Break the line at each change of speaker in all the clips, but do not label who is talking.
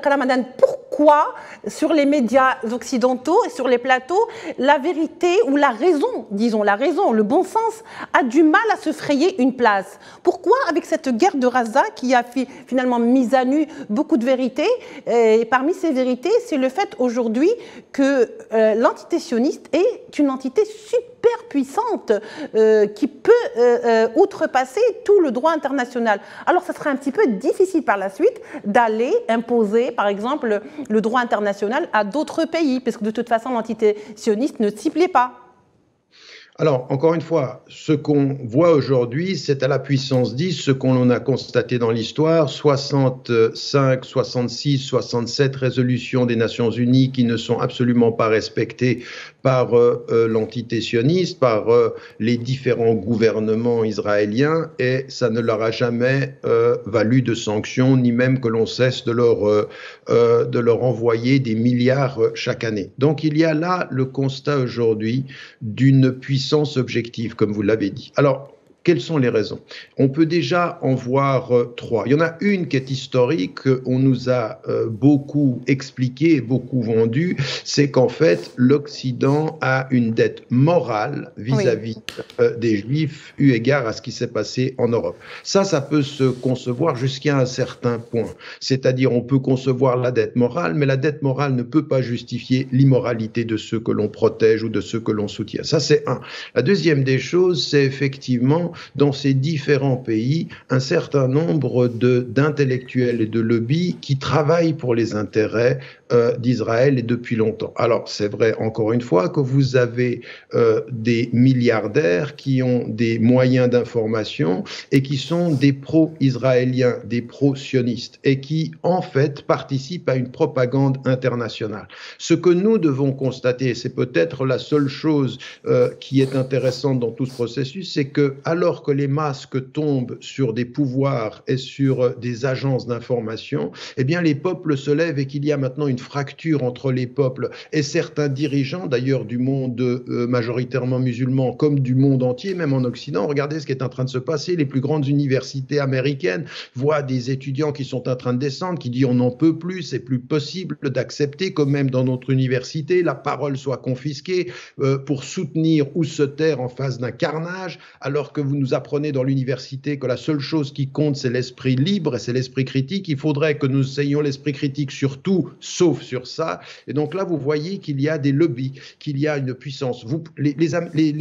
Ramadan, pourquoi sur les médias occidentaux et sur les plateaux, la vérité ou la raison, disons la raison, le bon sens, a du mal à se frayer une place? Pourquoi avec cette guerre de Gaza qui a finalement mis à nu beaucoup de vérités, et parmi ces vérités, c'est le fait aujourd'hui que l'entité sioniste est une entité super puissante qui peut outrepasser tout le droit international. Alors ça sera un petit peu difficile par la suite d'aller imposer, par exemple, le droit international à d'autres pays, puisque de toute façon l'entité sioniste ne s'y plaît pas.
Alors, encore une fois, ce qu'on voit aujourd'hui, c'est à la puissance 10 ce qu'on a constaté dans l'histoire, 65, 66, 67 résolutions des Nations Unies qui ne sont absolument pas respectées par l'entité sioniste, par les différents gouvernements israéliens, et ça ne leur a jamais valu de sanctions, ni même que l'on cesse de leur envoyer des milliards chaque année. Donc il y a là le constat aujourd'hui d'une puissance objective, comme vous l'avez dit. Alors, quelles sont les raisons? On peut déjà en voir trois. Il y en a une qui est historique, on nous a beaucoup expliqué et beaucoup vendu, c'est qu'en fait, l'Occident a une dette morale vis-à-vis des Juifs, eu égard à ce qui s'est passé en Europe. Ça peut se concevoir jusqu'à un certain point. C'est-à-dire, on peut concevoir la dette morale, mais la dette morale ne peut pas justifier l'immoralité de ceux que l'on protège ou de ceux que l'on soutient. Ça, c'est un. La deuxième des choses, c'est effectivement dans ces différents pays un certain nombre d'intellectuels et de lobbies qui travaillent pour les intérêts d'Israël et depuis longtemps. Alors c'est vrai encore une fois que vous avez des milliardaires qui ont des moyens d'information et qui sont des pro-israéliens, des pro-sionistes et qui en fait participent à une propagande internationale. Ce que nous devons constater, c'est peut-être la seule chose qui est intéressante dans tout ce processus, c'est que alors que les masques tombent sur des pouvoirs et sur des agences d'information, eh bien les peuples se lèvent et qu'il y a maintenant une fracture entre les peuples et certains dirigeants, d'ailleurs du monde majoritairement musulman comme du monde entier, même en Occident. Regardez ce qui est en train de se passer. Les plus grandes universités américaines voient des étudiants qui sont en train de descendre, qui disent on n'en peut plus, c'est plus possible d'accepter que même dans notre université, la parole soit confisquée pour soutenir ou se taire en face d'un carnage, alors que vous nous apprenez dans l'université que la seule chose qui compte, c'est l'esprit libre et c'est l'esprit critique. Il faudrait que nous ayons l'esprit critique sur tout, sauf sur ça. Et donc là, vous voyez qu'il y a des lobbies, qu'il y a une puissance. Les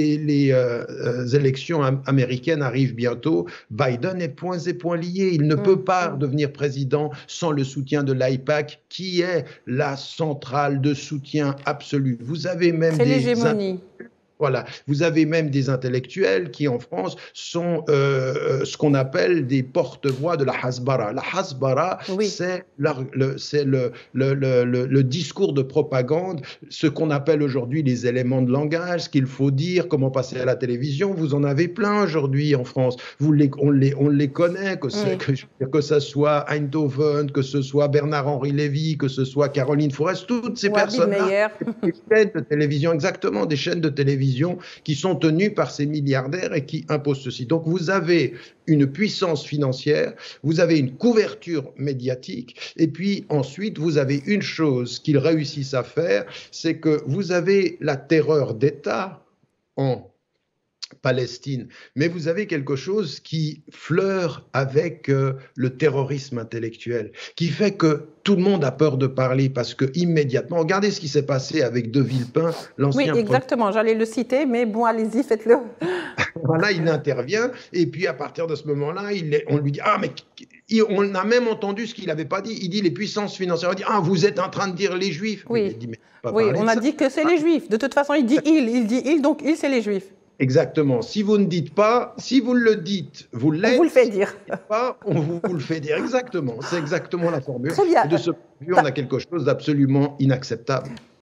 élections américaines arrivent bientôt. Biden est poings et poings liés. Il ne peut pas devenir président sans le soutien de l'AIPAC, qui est la centrale de soutien absolu. Vous avez même
c'est l'hégémonie.
Voilà. Vous avez même des intellectuels qui, en France, sont ce qu'on appelle des porte-voix de la Hasbara. La Hasbara, oui, c'est le discours de propagande, ce qu'on appelle aujourd'hui les éléments de langage, ce qu'il faut dire, comment passer à la télévision. Vous en avez plein aujourd'hui en France. On les connaît, que ce soit Eindhoven, que ce soit Bernard-Henri Lévy, que ce soit Caroline Forest, toutes ces personnes-là, des chaînes de télévision, exactement, des chaînes de télévision qui sont tenues par ces milliardaires et qui imposent ceci. Donc vous avez une puissance financière, vous avez une couverture médiatique, et puis ensuite vous avez une chose qu'ils réussissent à faire, c'est que vous avez la terreur d'État en Palestine, mais vous avez quelque chose qui fleure avec le terrorisme intellectuel, qui fait que tout le monde a peur de parler parce que immédiatement, regardez ce qui s'est passé avec De Villepin, l'ancien.
Oui, exactement, j'allais le citer, mais bon, allez-y, faites-le.
Voilà, il intervient, et puis à partir de ce moment-là, on lui dit « Ah, mais on a même entendu ce qu'il n'avait pas dit. » Il dit « Les puissances financières. » Il dit « Ah, vous êtes en train de dire les Juifs. »
Oui, dit, mais oui, on a dit que c'est les Juifs. De toute façon, il dit « il », donc « il », c'est les Juifs.
Exactement. Si vous ne dites pas, si vous le dites, vous l'êtes.
On vous le fait dire.
Si vous ne dites pas, on vous le fait dire. Exactement. C'est exactement la formule.
Très bien.
Et de ce point de vue, on a quelque chose d'absolument inacceptable.